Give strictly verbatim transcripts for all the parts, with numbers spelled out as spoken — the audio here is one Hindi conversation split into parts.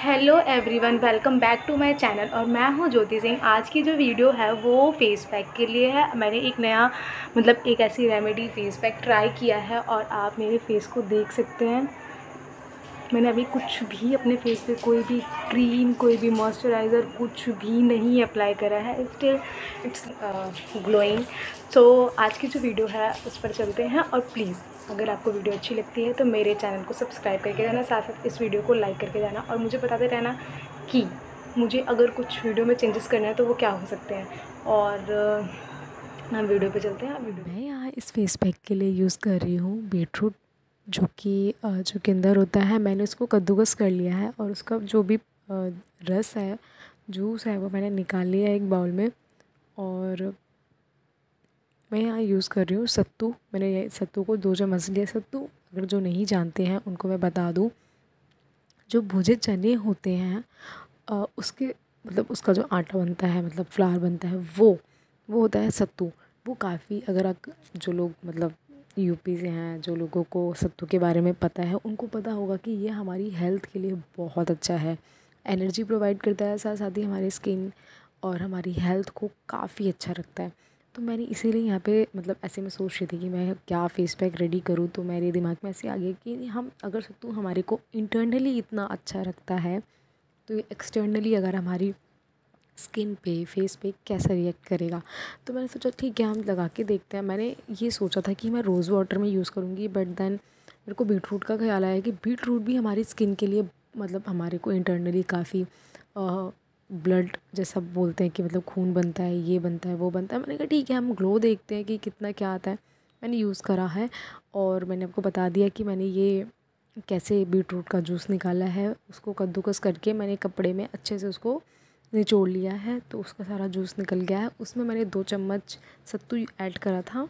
Hello everyone, welcome back to my channel. और मैं हूं ज्योति सिंह। आज की जो वीडियो है वो फेस पैक के लिए है। मैंने एक नया मतलब एक ऐसी रेमेडी फेस पैक ट्राई किया है और आप मेरे फेस को देख सकते हैं। मैंने अभी कुछ भी अपने फेस पे कोई भी क्रीम, कोई भी मॉइस्चराइज़र कुछ भी नहीं अप्लाई करा है। Still it's glowing. सो आज की जो वीडियो है उस पर चलते हैं। और प्लीज़ अगर आपको वीडियो अच्छी लगती है तो मेरे चैनल को सब्सक्राइब करके जाना, साथ साथ इस वीडियो को लाइक करके जाना और मुझे बताते रहना कि मुझे अगर कुछ वीडियो में चेंजेस करना है तो वो क्या हो सकते हैं। और अ, हम वीडियो पे चलते हैं। वीडियो मैं यहाँ इस फेस पैक के लिए यूज़ कर रही हूँ बीटरूट, जो कि अ, जो के अंदर होता है। मैंने उसको कद्दूकस कर लिया है और उसका जो भी अ, रस है, जूस है, वो मैंने निकाल लिया है एक बाउल में। और मैं यहाँ यूज़ कर रही हूँ सत्तू। मैंने ये सत्तू को दो चम्मच लिया। सत्तू अगर जो नहीं जानते हैं उनको मैं बता दूँ, जो भुजे चने होते हैं अ, उसके मतलब उसका जो आटा बनता है, मतलब फ्लावर बनता है, वो वो होता है सत्तू। वो काफ़ी, अगर आप जो लोग मतलब यूपी से हैं, जो लोगों को सत्तू के बारे में पता है, उनको पता होगा कि ये हमारी हेल्थ के लिए बहुत अच्छा है। एनर्जी प्रोवाइड करता है, साथ साथ ही हमारी स्किन और हमारी हेल्थ को काफ़ी अच्छा रखता है। तो मैंने इसीलिए यहाँ पे मतलब ऐसे में सोच रही थी कि मैं क्या फेस पैक रेडी करूँ। तो मेरे दिमाग में ऐसे आ गया कि हम अगर सत्तू हमारे को इंटरनली इतना अच्छा रखता है, तो ये एक्सटर्नली अगर हमारी स्किन पे, फेस पे कैसा रिएक्ट करेगा। तो मैंने सोचा ठीक है, हम लगा के देखते हैं। मैंने ये सोचा था कि मैं रोज़ वाटर में यूज़ करूँगी, बट देन मेरे को बीटरूट का ख्याल आया कि बीटरूट भी हमारी स्किन के लिए मतलब हमारे को इंटरनली काफ़ी ब्लड जैसा बोलते हैं कि मतलब खून बनता है, ये बनता है, वो बनता है। मैंने कहा ठीक है, हम ग्लो देखते हैं कि कितना क्या आता है। मैंने यूज़ करा है और मैंने आपको बता दिया कि मैंने ये कैसे बीटरूट का जूस निकाला है। उसको कद्दूकस करके मैंने कपड़े में अच्छे से उसको निचोड़ लिया है, तो उसका सारा जूस निकल गया है। उसमें मैंने दो चम्मच सत्तू ऐड करा था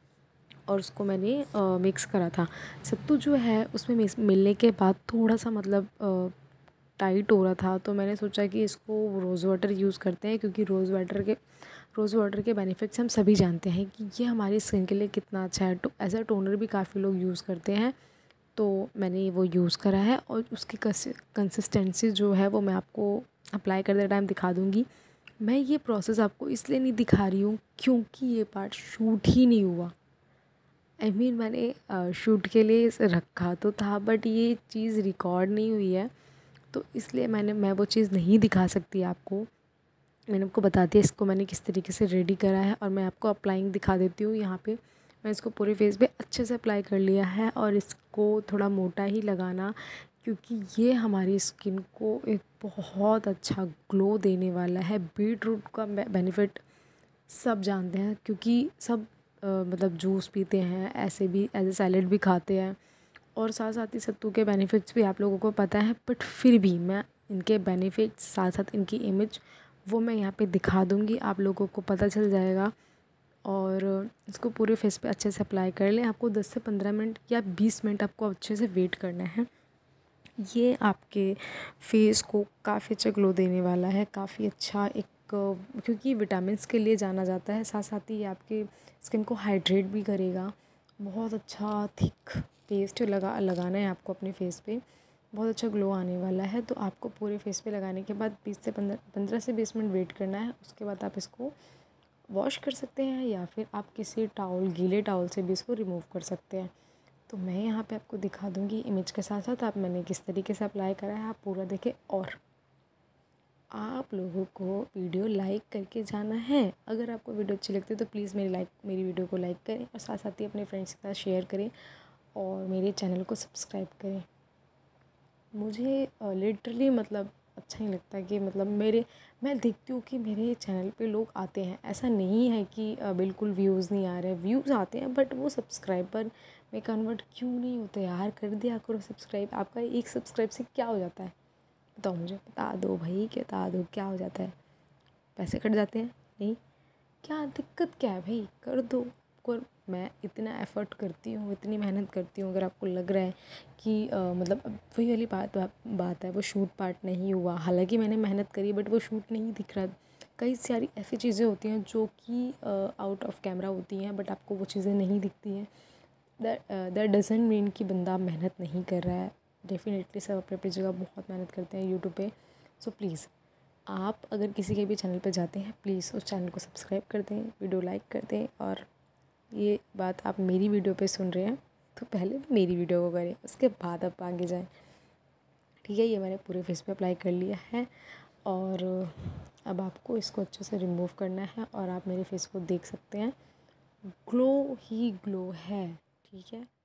और उसको मैंने आ, मिक्स करा था। सत्तू जो है उसमें मिलने के बाद थोड़ा सा मतलब आ, टाइट हो रहा था, तो मैंने सोचा कि इसको रोज़ वाटर यूज़ करते हैं, क्योंकि रोज़ वाटर के रोज़ वाटर के बेनिफिट्स हम सभी जानते हैं कि ये हमारी स्किन के लिए कितना अच्छा है। तो एज अ टोनर भी काफ़ी लोग यूज़ करते हैं, तो मैंने वो यूज़ करा है। और उसकी कंसिस्टेंसी जो है वो मैं आपको अप्लाई करते टाइम दिखा दूँगी। मैं ये प्रोसेस आपको इसलिए नहीं दिखा रही हूँ क्योंकि ये पार्ट शूट ही नहीं हुआ। आई I मीन mean, मैंने शूट के लिए इसे रखा तो था, बट ये चीज़ रिकॉर्ड नहीं हुई है, तो इसलिए मैंने मैं वो चीज़ नहीं दिखा सकती आपको। मैंने आपको बता दिया इसको मैंने किस तरीके से रेडी करा है, और मैं आपको अप्लाइंग दिखा देती हूँ। यहाँ पे मैं इसको पूरे फेस पे अच्छे से अप्लाई कर लिया है, और इसको थोड़ा मोटा ही लगाना, क्योंकि ये हमारी स्किन को एक बहुत अच्छा ग्लो देने वाला है। बीट रूट का बेनिफिट सब जानते हैं, क्योंकि सब अ, मतलब जूस पीते हैं, ऐसे भी एज ए सैलेड भी खाते हैं, और साथ साथ ही सत्तू के बेनिफिट्स भी आप लोगों को पता है। बट फिर भी मैं इनके बेनिफिट्स साथ साथ इनकी इमेज वो मैं यहाँ पे दिखा दूँगी, आप लोगों को पता चल जाएगा। और इसको पूरे फेस पे अच्छे से अप्लाई कर लें। आपको दस से पंद्रह मिनट या बीस मिनट आपको अच्छे से वेट करना है। ये आपके फेस को काफ़ी अच्छा ग्लो देने वाला है, काफ़ी अच्छा एक, क्योंकि विटामिन्स के लिए जाना जाता है। साथ साथ ही ये आपके स्किन को हाइड्रेट भी करेगा। बहुत अच्छा थिक पेस्ट लगा लगाना है आपको अपने फेस पे, बहुत अच्छा ग्लो आने वाला है। तो आपको पूरे फेस पे लगाने के बाद बीस से पंद्रह पंद्रह से बीस मिनट वेट करना है। उसके बाद आप इसको वॉश कर सकते हैं, या फिर आप किसी टावल, गीले टावल से भी इसको रिमूव कर सकते हैं। तो मैं यहाँ पे आपको दिखा दूँगी इमेज के साथ साथ आप मैंने किस तरीके से अप्लाई करा है, आप पूरा देखें। और आप लोगों को वीडियो लाइक करके जाना है। अगर आपको वीडियो अच्छी लगती है तो प्लीज़ मेरी लाइक मेरी वीडियो को लाइक करें, और साथ साथ ही अपने फ्रेंड्स के साथ शेयर करें, और मेरे चैनल को सब्सक्राइब करें। मुझे लिटरली मतलब अच्छा नहीं लगता कि मतलब मेरे मैं देखती हूँ कि मेरे चैनल पे लोग आते हैं, ऐसा नहीं है कि अ, बिल्कुल व्यूज़ नहीं आ रहे हैं, व्यूज़ आते हैं, बट वो सब्सक्राइबर में कन्वर्ट क्यों नहीं होते यार। कर दिया करो सब्सक्राइब। आपका एक सब्सक्राइब से क्या हो जाता है बताओ मुझे, बता दो भाई, क्या बता दो क्या हो जाता है। पैसे कट जाते हैं? नहीं। क्या दिक्कत क्या है भाई, कर दो। को मैं इतना एफ़र्ट करती हूँ, इतनी मेहनत करती हूँ, अगर आपको लग रहा है कि अ, मतलब अब वही वाली बात बात है, वो शूट पार्ट नहीं हुआ। हालांकि मैंने मेहनत करी, बट वो शूट नहीं दिख रहा। कई सारी ऐसी चीज़ें होती हैं जो कि आउट ऑफ कैमरा होती हैं, बट आपको वो चीज़ें नहीं दिखती हैं। दैट दैट डज़न्ट मीन कि बंदा मेहनत नहीं कर रहा है। डेफिनेटली सब अपनी अपनी जगह बहुत मेहनत करते हैं यूट्यूब पे। सो प्लीज़ आप अगर किसी के भी चैनल पे जाते हैं प्लीज़ उस चैनल को सब्सक्राइब कर दें, वीडियो लाइक कर दें। और ये बात आप मेरी वीडियो पे सुन रहे हैं तो पहले मेरी वीडियो को करें, उसके बाद आप आगे जाएं। ठीक है, ये मैंने पूरे फेस पे अप्लाई कर लिया है और अब आपको इसको अच्छे से रिमूव करना है और आप मेरे फेस को देख सकते हैं, ग्लो ही ग्लो है। ठीक है।